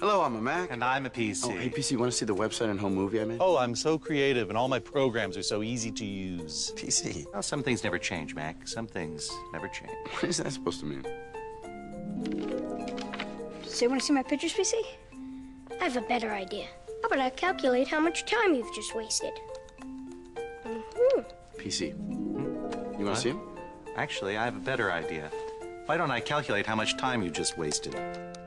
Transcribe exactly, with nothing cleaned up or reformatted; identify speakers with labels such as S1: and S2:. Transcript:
S1: Hello, I'm a Mac.
S2: And I'm a P C.
S1: Oh, hey, P C, you want to see the website and home movie I made?
S2: Oh, I'm so creative, and all my programs are so easy to use.
S1: P C.
S2: Well, some things never change, Mac. Some things never change.
S1: What is that supposed to mean?
S3: So you want to see my pictures, P C? I have a better idea. How about I calculate how much time you've just wasted? Mm-hmm.
S1: P C. Hmm? You want to see him?
S2: Actually, I have a better idea. Why don't I calculate how much time you just wasted?